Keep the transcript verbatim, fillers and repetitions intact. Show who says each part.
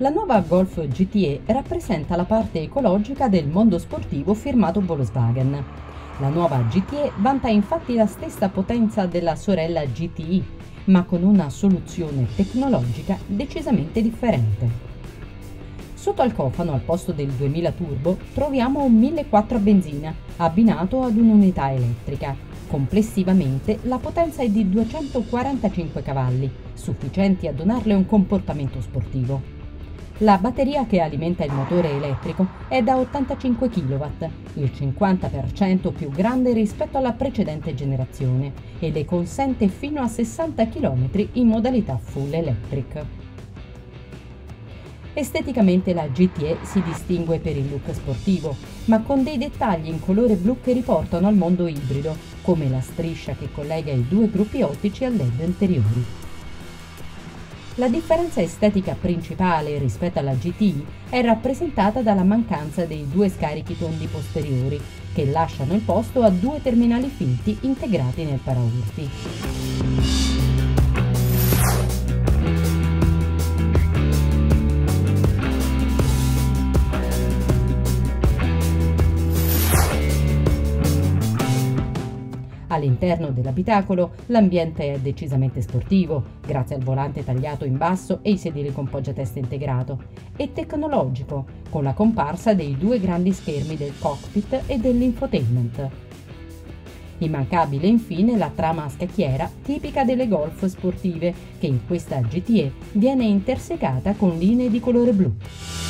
Speaker 1: La nuova Golf G T E rappresenta la parte ecologica del mondo sportivo firmato Volkswagen. La nuova G T E vanta infatti la stessa potenza della sorella G T I, ma con una soluzione tecnologica decisamente differente. Sotto al cofano, al posto del duemila turbo, troviamo un millequattrocento a benzina, abbinato ad un'unità elettrica. Complessivamente la potenza è di duecentoquarantacinque cavalli, sufficienti a donarle un comportamento sportivo. La batteria che alimenta il motore elettrico è da ottantacinque chilowatt, il cinquanta per cento più grande rispetto alla precedente generazione, e le consente fino a sessanta chilometri in modalità full electric. Esteticamente la G T E si distingue per il look sportivo, ma con dei dettagli in colore blu che riportano al mondo ibrido, come la striscia che collega i due gruppi ottici a L E D anteriori. La differenza estetica principale rispetto alla G T I è rappresentata dalla mancanza dei due scarichi tondi posteriori, che lasciano il posto a due terminali finti integrati nel paraurti. All'interno dell'abitacolo l'ambiente è decisamente sportivo, grazie al volante tagliato in basso e i sedili con poggiatesta integrato, e tecnologico, con la comparsa dei due grandi schermi del cockpit e dell'infotainment. Immancabile infine la trama a scacchiera tipica delle Golf sportive, che in questa G T E viene intersecata con linee di colore blu.